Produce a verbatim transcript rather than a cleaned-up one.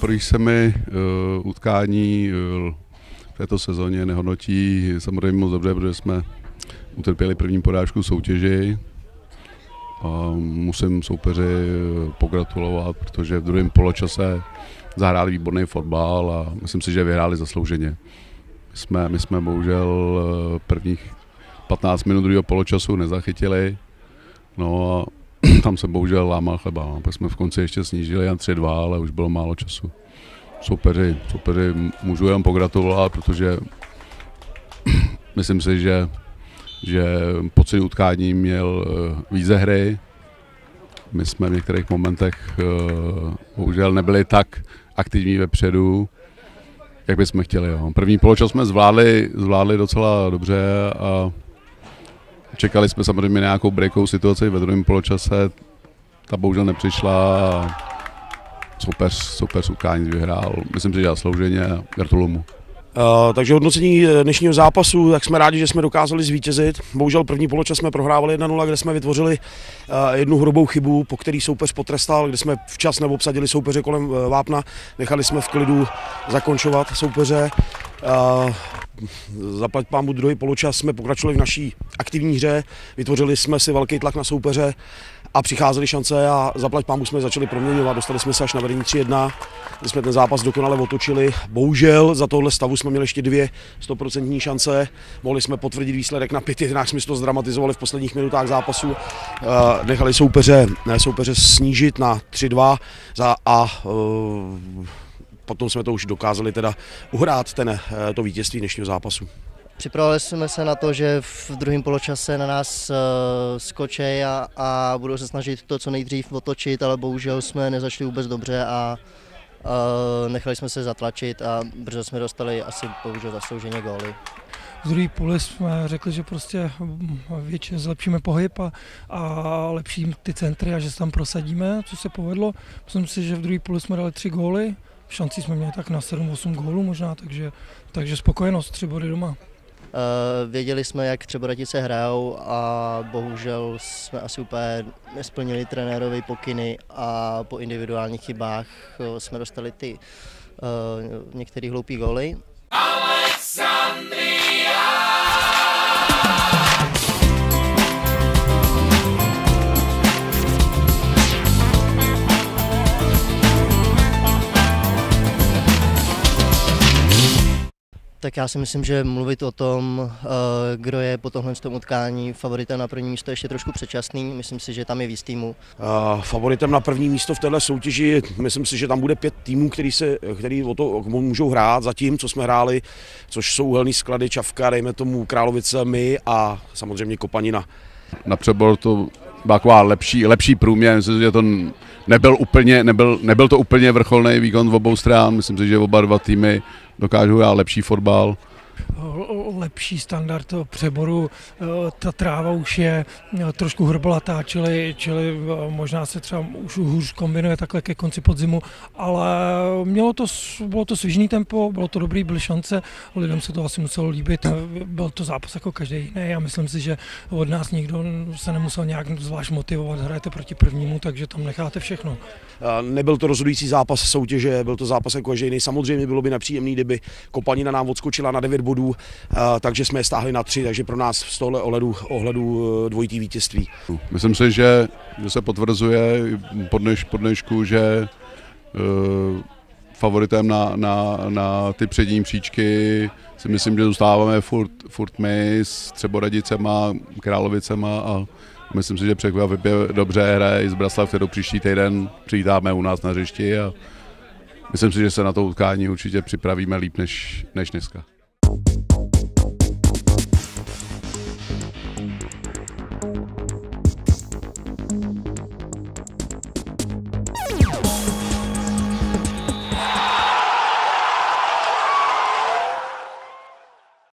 poprvé se mi uh, utkání uh, v této sezóně nehodnotí samozřejmě moc dobře, protože jsme utrpěli první porážku soutěži. A musím soupeři pogratulovat, protože v druhém poločase zahráli výborný fotbal a myslím si, že vyhráli zaslouženě. My jsme, my jsme bohužel prvních patnáct minut druhého poločasu nezachytili, no a tam se bohužel lámal chleba. No. Pak jsme v konci ještě snížili jen tři dva, ale už bylo málo času. Soupeři, soupeři můžu jen pogratulovat, protože myslím si, že, že po celý utkání měl víc hry. My jsme v některých momentech bohužel nebyli tak aktivní vepředu, jak bychom chtěli. Jo. První poločas jsme zvládli, zvládli docela dobře a čekali jsme samozřejmě nějakou breakovou situaci ve druhém poločase. Ta bohužel nepřišla a soupeř, soupeř utkání vyhrál. Myslím si, že zaslouženě a gratuluju mu. Uh, takže hodnocení dnešního zápasu, tak jsme rádi, že jsme dokázali zvítězit. Bohužel první poločas jsme prohrávali jedna nula, kde jsme vytvořili uh, jednu hrubou chybu, po který soupeř potrestal, kde jsme včas neobsadili soupeře kolem uh, vápna, nechali jsme v klidu zakončovat soupeře. Uh, zaplať pánbůh druhý poločas jsme pokračovali v naší aktivní hře, vytvořili jsme si velký tlak na soupeře a přicházely šance a zaplať pánbůh jsme začali proměňovat. Dostali jsme se až na vedení tři jedna, kdy jsme ten zápas dokonale otočili. Bohužel za tohle stavu jsme měli ještě dvě stoprocentní šance. Mohli jsme potvrdit výsledek na pět jedna, jsme to zdramatizovali v posledních minutách zápasu. Uh, nechali soupeře, ne, soupeře snížit na tři dva za, a uh, potom jsme to už dokázali teda uhrát ten, to vítězství dnešního zápasu. Připravili jsme se na to, že v druhém poločase na nás uh, skočí a, a budou se snažit to co nejdřív otočit, ale bohužel jsme nezačali vůbec dobře a uh, nechali jsme se zatlačit a brzo jsme dostali asi bohužel zaslouženě góly. V druhé půli jsme řekli, že prostě většině zlepšíme pohyb a, a lepší ty centry a že se tam prosadíme, co se povedlo. Myslím si, že v druhé půli jsme dali tři góly, šancí jsme měli tak na sedm osm gólů možná, takže, takže spokojenost, tři body doma. Uh, věděli jsme, jak Třeboradice hrajou a bohužel jsme asi úplně nesplnili trenérové pokyny a po individuálních chybách uh, jsme dostali ty uh, některé hloupé góly. Tak já si myslím, že mluvit o tom, kdo je po tomhle utkání favoritem na první místo, ještě trošku předčasný. Myslím si, že tam je víc týmů. Uh, favoritem na první místo v této soutěži, myslím si, že tam bude pět týmů, který, se, který o to můžou hrát zatím, co jsme hráli, což jsou Uhelný Sklady, Čavka, dejme tomu Královice, my a samozřejmě Kopanina. Na přebor to byla taková lepší, lepší průměr, myslím si, že to nebyl, úplně, nebyl, nebyl to úplně vrcholný výkon v obou stran, myslím si, že oba dva týmy dokážou hrát lepší fotbal. Lepší standard toho přeboru, ta tráva už je trošku hrbolatá, čili, čili možná se třeba už hůř kombinuje takhle ke konci podzimu, ale mělo to, bylo to svižný tempo, bylo to dobrý, byly šance, lidem se to asi muselo líbit, byl to zápas jako každý jiný a myslím si, že od nás nikdo se nemusel nějak zvlášť motivovat, hrajete proti prvnímu, takže tam necháte všechno. Nebyl to rozhodující zápas soutěže, byl to zápas jako každý jiný, samozřejmě bylo by nepříjemný, kdyby Kopanina nám odskočila na devět bodů, takže jsme je stáhli na tři, takže pro nás z tohle ohledu, ohledu dvojitý vítězství. Myslím si, že, že se potvrzuje po, dneš, po dnešku, že uh, favoritem na, na, na ty přední příčky si myslím, že zůstáváme furt, furt my s Třeboradicema, Královicema a myslím si, že překvapivě dobře hraje i z Braslav, kterou příští týden přivítáme u nás na hřišti a myslím si, že se na to utkání určitě připravíme líp než, než dneska.